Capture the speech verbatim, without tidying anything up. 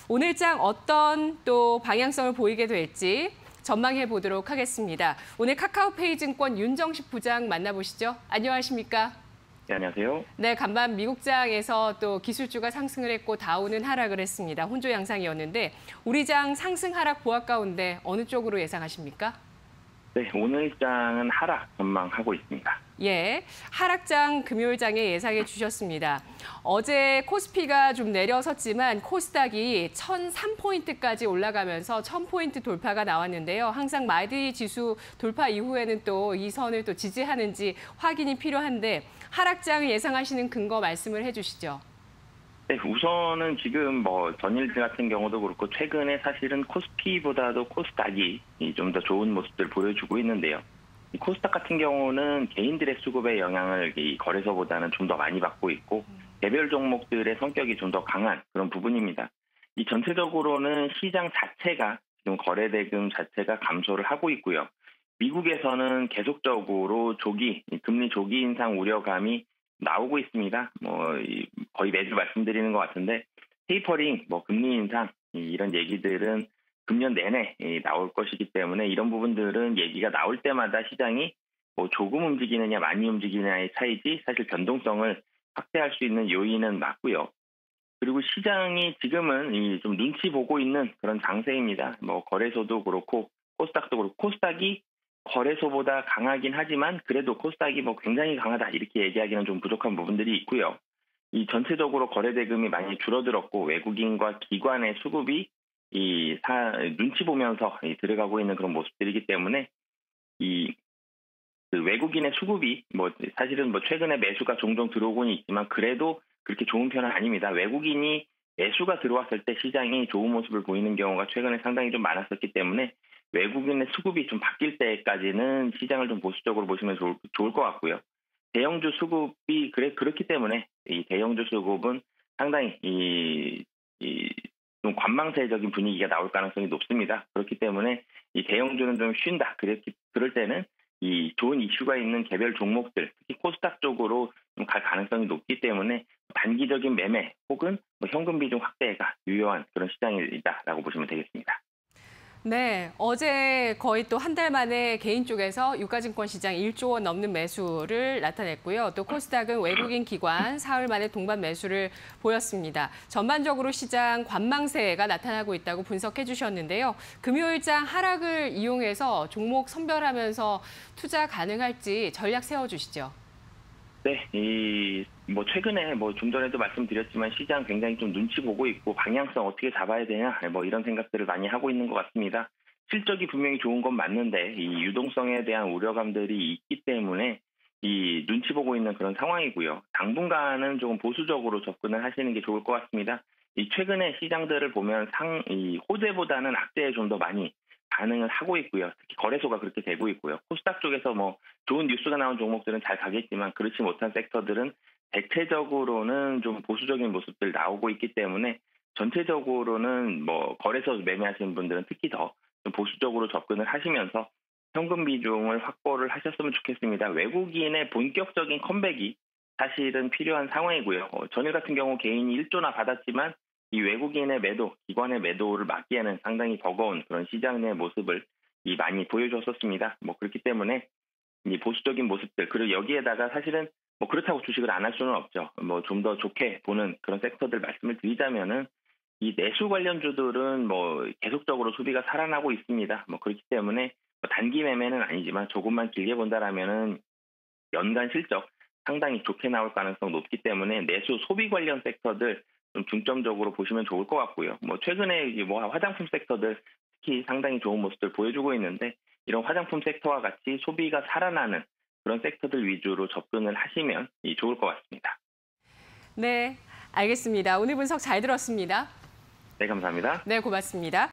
오늘 장 어떤 또 방향성을 보이게 될지 전망해 보도록 하겠습니다. 오늘 카카오페이 증권 윤정식 부장 만나보시죠. 안녕하십니까? 네, 안녕하세요. 네, 간밤 미국장에서 또 기술주가 상승을 했고 다우는 하락을 했습니다. 혼조 양상이었는데 우리 장 상승 하락 보합 가운데 어느 쪽으로 예상하십니까? 네, 오늘 장은 하락 전망하고 있습니다. 예, 하락장 금요일장에 예상해 주셨습니다. 어제 코스피가 좀 내려섰지만 코스닥이 천삼 포인트까지 올라가면서 천 포인트 돌파가 나왔는데요. 항상 마디 지수 돌파 이후에는 또 이 선을 또 지지하는지 확인이 필요한데 하락장을 예상하시는 근거 말씀을 해주시죠. 네, 우선은 지금 뭐 전일주 같은 경우도 그렇고 최근에 사실은 코스피보다도 코스닥이 좀 더 좋은 모습들 보여주고 있는데요. 이 코스닥 같은 경우는 개인들의 수급의 영향을 이 거래소보다는 좀 더 많이 받고 있고 개별 종목들의 성격이 좀 더 강한 그런 부분입니다. 이 전체적으로는 시장 자체가 지금 거래 대금 자체가 감소를 하고 있고요. 미국에서는 계속적으로 조기 금리 조기 인상 우려감이 나오고 있습니다. 뭐 거의 매주 말씀드리는 것 같은데 테이퍼링, 뭐 금리 인상 이런 얘기들은 금년 내내 나올 것이기 때문에 이런 부분들은 얘기가 나올 때마다 시장이 뭐 조금 움직이느냐 많이 움직이느냐의 차이지 사실 변동성을 확대할 수 있는 요인은 맞고요. 그리고 시장이 지금은 좀 눈치 보고 있는 그런 장세입니다. 뭐 거래소도 그렇고 코스닥도 그렇고 코스닥이 거래소보다 강하긴 하지만 그래도 코스닥이 뭐 굉장히 강하다 이렇게 얘기하기는 좀 부족한 부분들이 있고요. 이 전체적으로 거래 대금이 많이 줄어들었고 외국인과 기관의 수급이 이 사, 눈치 보면서 들어가고 있는 그런 모습들이기 때문에 이 그 외국인의 수급이 뭐 사실은 뭐 최근에 매수가 종종 들어오고는 있지만 그래도 그렇게 좋은 편은 아닙니다. 외국인이 매수가 들어왔을 때 시장이 좋은 모습을 보이는 경우가 최근에 상당히 좀 많았었기 때문에 외국인의 수급이 좀 바뀔 때까지는 시장을 좀 보수적으로 보시면 좋을, 좋을 것 같고요. 대형주 수급이 그래 그렇기 때문에 이 대형주 수급은 상당히 이, 이 좀 관망세적인 분위기가 나올 가능성이 높습니다. 그렇기 때문에 이 대형주는 좀 쉰다. 그랬기 그럴 때는 이 좋은 이슈가 있는 개별 종목들, 특히 코스닥 쪽으로 좀 갈 가능성이 높기 때문에 단기적인 매매 혹은 뭐 현금 비중 확대가 유효한 그런 시장이다라고 보시면 되겠습니다. 네, 어제 거의 또 한 달 만에 개인 쪽에서 유가증권 시장 일조 원 넘는 매수를 나타냈고요. 또 코스닥은 외국인 기관 사흘 만에 동반 매수를 보였습니다. 전반적으로 시장 관망세가 나타나고 있다고 분석해 주셨는데요. 금요일장 하락을 이용해서 종목 선별하면서 투자 가능할지 전략 세워주시죠. 네, 이 뭐 최근에 뭐 좀 전에도 말씀드렸지만 시장 굉장히 좀 눈치 보고 있고 방향성 어떻게 잡아야 되냐 뭐 이런 생각들을 많이 하고 있는 것 같습니다. 실적이 분명히 좋은 건 맞는데 이 유동성에 대한 우려감들이 있기 때문에 이 눈치 보고 있는 그런 상황이고요. 당분간은 조금 보수적으로 접근을 하시는 게 좋을 것 같습니다. 이 최근에 시장들을 보면 상 이 호재보다는 악재에 좀 더 많이 반응을 하고 있고요. 특히 거래소가 그렇게 되고 있고요. 코스닥 쪽에서 뭐 좋은 뉴스가 나온 종목들은 잘 가겠지만 그렇지 못한 섹터들은 대체적으로는 좀 보수적인 모습들 나오고 있기 때문에 전체적으로는 뭐 거래소 매매하시는 분들은 특히 더 좀 보수적으로 접근을 하시면서 현금 비중을 확보를 하셨으면 좋겠습니다. 외국인의 본격적인 컴백이 사실은 필요한 상황이고요. 어, 전일 같은 경우 개인이 일조나 받았지만 이 외국인의 매도, 기관의 매도를 막기에는 상당히 버거운 그런 시장 내 모습을 이 많이 보여줬었습니다. 뭐 그렇기 때문에 이 보수적인 모습들, 그리고 여기에다가 사실은 뭐 그렇다고 주식을 안 할 수는 없죠. 뭐 좀 더 좋게 보는 그런 섹터들 말씀을 드리자면은 이 내수 관련주들은 뭐 계속적으로 소비가 살아나고 있습니다. 뭐 그렇기 때문에 뭐 단기 매매는 아니지만 조금만 길게 본다라면은 연간 실적 상당히 좋게 나올 가능성 높기 때문에 내수 소비 관련 섹터들 좀 중점적으로 보시면 좋을 것 같고요. 뭐 최근에 뭐 화장품 섹터들 특히 상당히 좋은 모습들 보여주고 있는데 이런 화장품 섹터와 같이 소비가 살아나는 그런 섹터들 위주로 접근을 하시면 좋을 것 같습니다. 네, 알겠습니다. 오늘 분석 잘 들었습니다. 네, 감사합니다. 네, 고맙습니다.